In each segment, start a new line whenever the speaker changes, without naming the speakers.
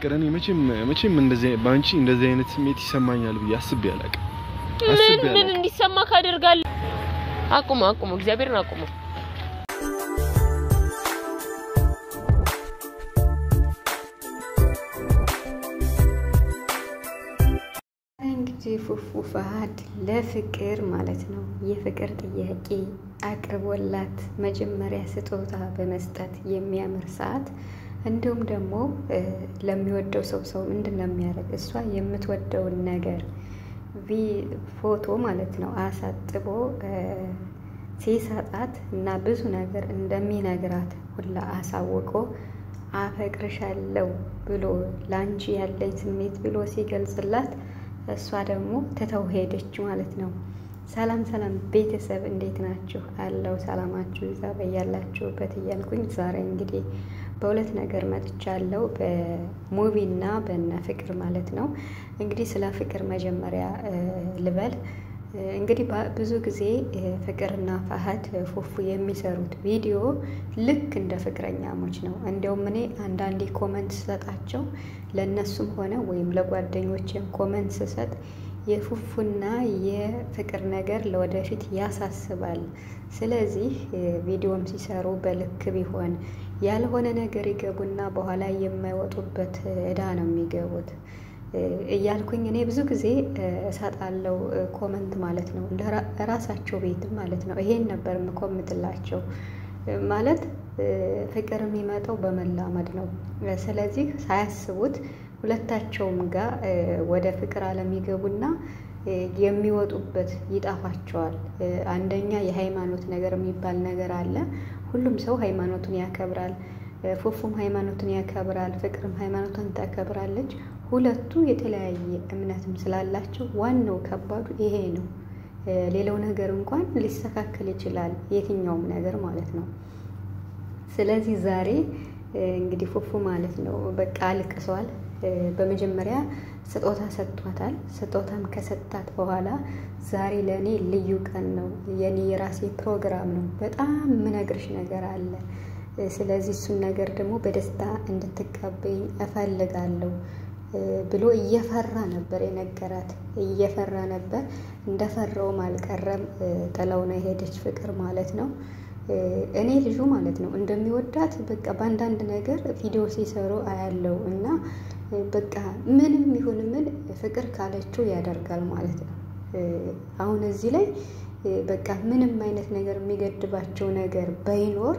ፍቅር እኔ መቼም እንደዚህ ባንቺ እንደዚህ አይነት ስሜት ይሰማኛል ብዬ አስቤ አላውቅም
ምን እንዲሰማ ካደርጋል አቁሙ እግዚአብሔርን አቁሙ
እንግዲህ ፉፉ ፈሃድ ለፍቅር ማለት ነው የፍቅር ጥያቄ አቅርቦላት መጀመሪያ ስጦታ በመስጠት የሚያምር ሰዓት እንዲሁም ደግሞ ለሚወደው ሰው ምንድነው የሚያደርግ እሷ የምትወደውን ነገር ፎቶ ማለት ነው አሳጥቦ ሲሰጣት እና ብዙ ነገር እንደሚነግራት ሁላ አሳውቆ አፈቅርሻለሁ ብሎ ላንቺ ያለኝ ስሜት ብሎ ሲገልጽላት እሷ ደግሞ ተተው ሄደች ማለት ነው። ሰላም ቤተሰብ እንዴት ናችሁ? አለው ሰላማችሁ ይዛ በያላችሁበት እያልኩኝ ዛሬ እንግዲህ በሁለት ነገር መጥቻለሁ በሙቪና በእነ ፍቅር ማለት ነው። እንግዲህ ስለ ፍቅር መጀመሪያ ልበል። እንግዲህ ብዙ ጊዜ ፍቅርና ፈሃድ ፉፉ የሚሰሩት ቪዲዮ ልክ እንደ ፍቅረኛሞች ነው። እንደውም እኔ አንዳንዴ ኮሜንት ሰጣቸው ለነሱም ሆነ ወይም ለጓደኞቼም ኮሜንት ሰጥ የፉፉና የፍቅር ነገር ለወደፊት ያሳስባል። ስለዚህ ቪዲዮም ሲሰሩ በልክ ቢሆን ያልሆነ ነገር ይገቡና በኋላ የማይወጡበት እዳ ነው የሚገቡት እያልኩኝ እኔ ብዙ ጊዜ እሰጣለሁ ኮሜንት ማለት ነው ለራሳቸው ቤት ማለት ነው። ይሄን ነበር የምኮምትላቸው ማለት ፍቅር የሚመጣው በመላመድ ነው። ስለዚህ ሳያስቡት ሁለታቸውም ጋር ወደ ፍቅር ዓለም ይገቡና የሚወጡበት ይጣፋቸዋል። አንደኛ የሃይማኖት ነገር የሚባል ነገር አለ። ሁሉም ሰው ሃይማኖቱን ያከብራል። ፉፉም ሃይማኖቱን ያከብራል፣ ፍቅርም ሃይማኖቱን ታከብራለች። ሁለቱ የተለያየ እምነትም ስላላቸው ዋናው ከባዱ ይሄ ነው። ሌላው ነገር እንኳን ሊስተካከል ይችላል የትኛውም ነገር ማለት ነው። ስለዚህ ዛሬ እንግዲህ ፉፉ ማለት ነው በቃ አልቅሷል። በመጀመሪያ ስጦታ ሰጥቷታል። ስጦታም ከሰጣት በኋላ ዛሬ ለኔ ልዩ ቀን ነው፣ የኔ የራሴ ፕሮግራም ነው፣ በጣም ምነግርሽ ነገር አለ። ስለዚህ እሱን ነገር ደግሞ በደስታ እንድትቀበኝ እፈልጋለሁ ብሎ እየፈራ ነበር የነገራት። እየፈራ ነበር። እንደፈራውም አልቀረም። ጥላው ነው የሄደች ፍቅር ማለት ነው። እኔ ልጁ ማለት ነው እንደሚወዳት በቃ በአንዳንድ ነገር ቪዲዮ ሲሰሩ አያለው እና በቃ ምንም ይሁን ምን ፍቅር ካለችው ያደርጋል ማለት ነው። አሁን እዚህ ላይ በቃ ምንም አይነት ነገር የሚገድባቸው ነገር ባይኖር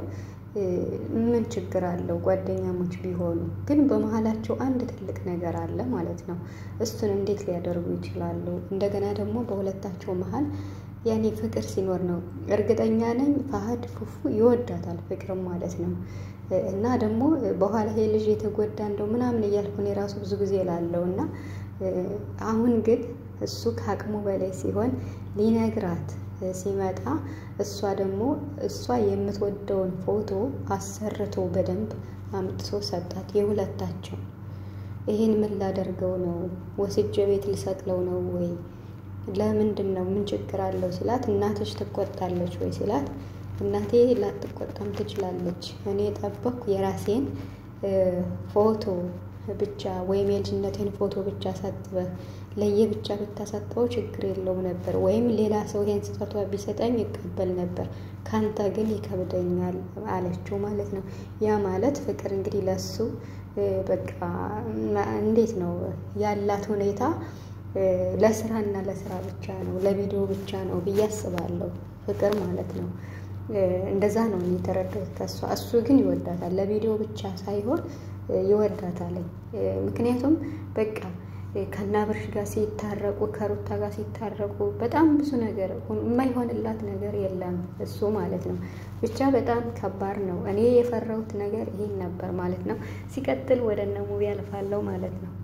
ምን ችግር አለው? ጓደኛሞች ቢሆኑ ግን በመሃላቸው አንድ ትልቅ ነገር አለ ማለት ነው። እሱን እንዴት ሊያደርጉ ይችላሉ? እንደገና ደግሞ በሁለታቸው መሃል ያኔ ፍቅር ሲኖር ነው እርግጠኛ ነኝ ፈሃድ ፉፉ ይወዳታል ፍቅርም ማለት ነው። እና ደግሞ በኋላ ይሄ ልጅ የተጎዳ እንደው ምናምን እያልኩ እኔ ራሱ ብዙ ጊዜ እላለሁ እና አሁን ግን እሱ ከአቅሙ በላይ ሲሆን ሊነግራት ሲመጣ እሷ የምትወደውን ፎቶ አሰርቶ በደንብ አምጥቶ ሰጣት የሁለታቸው። ይሄን ምን ላደርገው ነው? ወስጄ ቤት ልሰቅለው ነው ወይ? ለምንድነው? ምን ችግር አለው ሲላት እናትሽ ትቆጣለች ወይ ሲላት እናቴ ላትቆጣም ትችላለች። እኔ ጠበቅኩ የራሴን ፎቶ ብቻ ወይም የልጅነቴን ፎቶ ብቻ ሳጥበህ ለየብቻ ብታሰጠው ችግር የለውም ነበር፣ ወይም ሌላ ሰው ይሄን ስጦታ ቢሰጠኝ ይቀበል ነበር፣ ካንተ ግን ይከብደኛል አለችው ማለት ነው። ያ ማለት ፍቅር እንግዲህ ለሱ በቃ እንዴት ነው ያላት ሁኔታ ለስራና ለስራ ብቻ ነው፣ ለቪዲዮ ብቻ ነው ብዬ አስባለሁ ፍቅር ማለት ነው። እንደዛ ነው የተረዳሁት ከሷ። እሱ ግን ይወዳታል፣ ለቪዲዮ ብቻ ሳይሆን ይወዳታል። ምክንያቱም በቃ ከናብርሽ ጋር ሲታረቁ ከሩታ ጋር ሲታረቁ በጣም ብዙ ነገር የማይሆንላት ነገር የለም እሱ ማለት ነው። ብቻ በጣም ከባድ ነው። እኔ የፈራሁት ነገር ይሄን ነበር ማለት ነው። ሲቀጥል ወደ እነ ሙቪ አልፋለሁ ማለት ነው።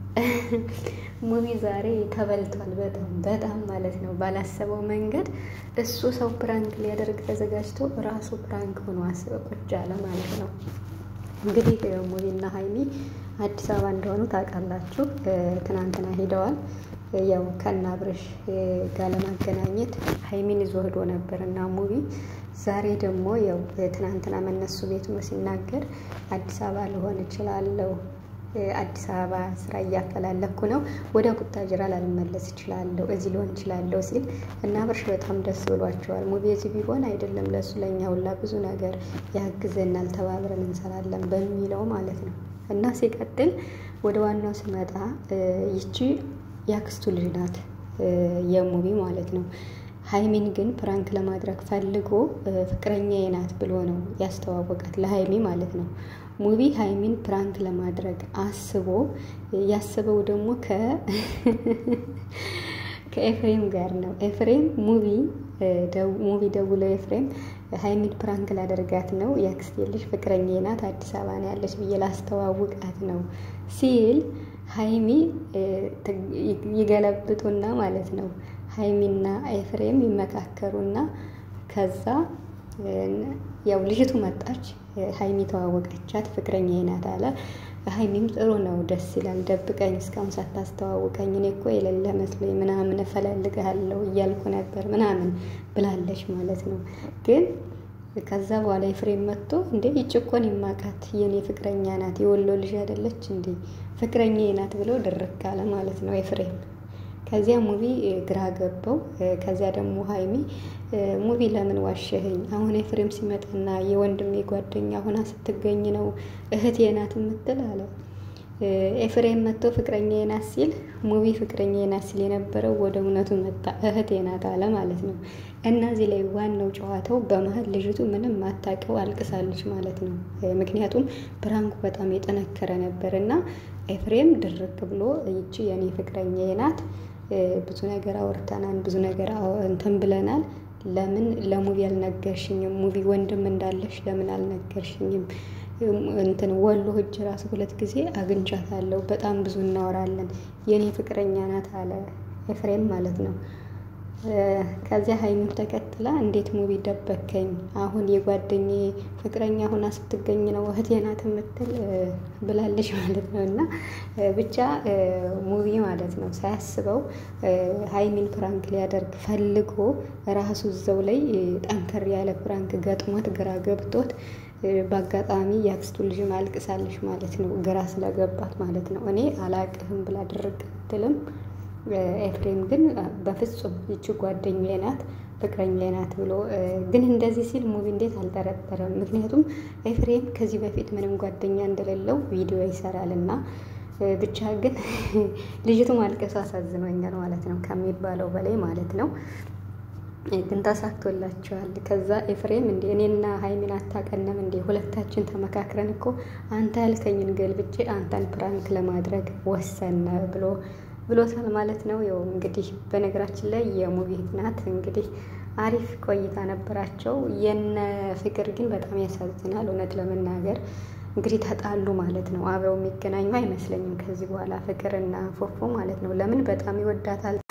ሙቪ ዛሬ ተበልቷል በጣም ማለት ነው። ባላሰበው መንገድ እሱ ሰው ፕራንክ ሊያደርግ ተዘጋጅቶ ራሱ ፕራንክ ሆኖ ቁጭ አለ ማለት ነው። እንግዲህ ሙቪና ሃይሚ አዲስ አበባ እንደሆኑ ታውቃላችሁ። ትናንትና ሄደዋል። ያው ከናብርሽ ጋር ለማገናኘት ሃይሚን ይዞ ሄዶ ነበርና ሙቪ ዛሬ ደግሞ ያው ትናንትና መነሱ ቤት ነው ሲናገር አዲስ አበባ ልሆን እችላለሁ አዲስ አበባ ስራ እያፈላለኩ ነው፣ ወደ ቡታጅራ ላልመለስ እችላለሁ፣ እዚህ ሊሆን እችላለሁ ሲል እና አብርሽ በጣም ደስ ብሏቸዋል። ሙቪ እዚህ ቢሆን አይደለም ለሱ ለኛ ሁላ ብዙ ነገር ያግዘናል፣ ተባብረን እንሰራለን በሚለው ማለት ነው። እና ሲቀጥል ወደ ዋናው ስመጣ ይቺ ያክስቱ ልጅ ናት የሙቪ ማለት ነው። ሀይሚን ግን ፕራንክ ለማድረግ ፈልጎ ፍቅረኛዬ ናት ብሎ ነው ያስተዋወቃት ለሀይሚ ማለት ነው። ሙቪ ሀይሚን ፕራንክ ለማድረግ አስቦ ያስበው ደግሞ ከኤፍሬም ጋር ነው። ኤፍሬም ሙቪ ደውሎ ኤፍሬም ሀይሚን ፕራንክ ላደርጋት ነው፣ የአክስቴ ልጅ ፍቅረኛዬ ናት፣ አዲስ አበባ ነው ያለች ብዬ ላስተዋውቃት ነው ሲል ሀይሚ ይገለብጡና ማለት ነው ሀይሚና ኤፍሬም ይመካከሩና ከዛ ያው ልጅቱ መጣች። ሀይሚ ተዋወቀቻት፣ ፍቅረኛዬ ናት አለ። ሀይሚም ጥሩ ነው ደስ ይላል፣ ደብቀኝ እስካሁን ሳታስተዋውቀኝ እኔ እኮ የሌለ መስሎኝ ምናምን እፈላልግሃለሁ እያልኩ ነበር ምናምን ብላለች ማለት ነው። ግን ከዛ በኋላ ኤፍሬም መጥቶ እንዴ ይጭቆን ይማቃት የኔ ፍቅረኛ ናት፣ የወሎ ልጅ አይደለች እንዴ ፍቅረኛዬ ናት ብሎ ድርቅ አለ ማለት ነው ኤፍሬም። ከዚያ ሙቪ ግራ ገባው። ከዚያ ደግሞ ሀይሚ ሙቪ ለምን ዋሸኸኝ? አሁን ኤፍሬም ሲመጣና የወንድሜ ጓደኛ ሆና ስትገኝ ነው እህቴ ናት የምትል አለ። ኤፍሬም መጥቶ ፍቅረኛዬ ናት ሲል ሙቪ ፍቅረኛዬ ናት ሲል የነበረው ወደ እውነቱ መጣ፣ እህቴ ናት አለ ማለት ነው። እና እዚህ ላይ ዋናው ጨዋታው በመሀል ልጅቱ ምንም ማታውቀው አልቅሳለች ማለት ነው። ምክንያቱም ፕራንኩ በጣም የጠነከረ ነበር እና ኤፍሬም ድርቅ ብሎ ይቺ የኔ ፍቅረኛዬ ናት፣ ብዙ ነገር አውርተናል፣ ብዙ ነገር እንትን ብለናል፣ ለምን ለሙቪ አልነገርሽኝም? ሙቪ ወንድም እንዳለሽ ለምን አልነገርሽኝም? እንትን ወሎ ሂጅ ራሱ 2 ጊዜ አግኝቻታለሁ፣ በጣም ብዙ እናወራለን፣ የኔ ፍቅረኛ ናት አለ ኤፍሬም ማለት ነው። ከዚያ ሀይሚም ተከትላ እንዴት ሙቪ ደበከኝ? አሁን የጓደኛዬ ፍቅረኛ ሆና ስትገኝ ነው እህቴ ናት የምትል ብላለች ማለት ነው። እና ብቻ ሙቪ ማለት ነው ሳያስበው ሀይሚን ፕራንክ ሊያደርግ ፈልጎ ራሱ እዛው ላይ ጠንከር ያለ ፕራንክ ገጥሞት ግራ ገብቶት በአጋጣሚ ያክስቱ ልጅ አልቅሳለች ማለት ነው፣ ግራ ስለገባት ማለት ነው። እኔ አላቅህም ብላ ድርቅ ትልም ኤፍሬም ግን በፍጹም ይቺ ጓደኛዬ ናት ፍቅረኛዬ ናት ብሎ ግን እንደዚህ ሲል ሙቪ እንዴት አልጠረጠረም? ምክንያቱም ኤፍሬም ከዚህ በፊት ምንም ጓደኛ እንደሌለው ቪዲዮ ይሰራልና። ብቻ ግን ልጅቱ ማልቀሱ አሳዝኖኛል ማለት ነው ከሚባለው በላይ ማለት ነው። ግን ተሳክቶላቸዋል። ከዛ ኤፍሬም እንዴ እኔና ሀይሚን አታቀነም እንዴ? ሁለታችን ተመካክረን እኮ አንተ ያልከኝን ገልብጬ አንተን ፕራንክ ለማድረግ ወሰነ ብሎታል ማለት ነው። ያው እንግዲህ በነገራችን ላይ የሙቪ ናት እንግዲህ አሪፍ ቆይታ ነበራቸው። የነ ፍቅር ግን በጣም ያሳዝናል እውነት ለመናገር እንግዲህ ተጣሉ ማለት ነው። አብረው የሚገናኙ አይመስለኝም ከዚህ በኋላ ፍቅርና ፎፎ ማለት ነው። ለምን በጣም ይወዳታል።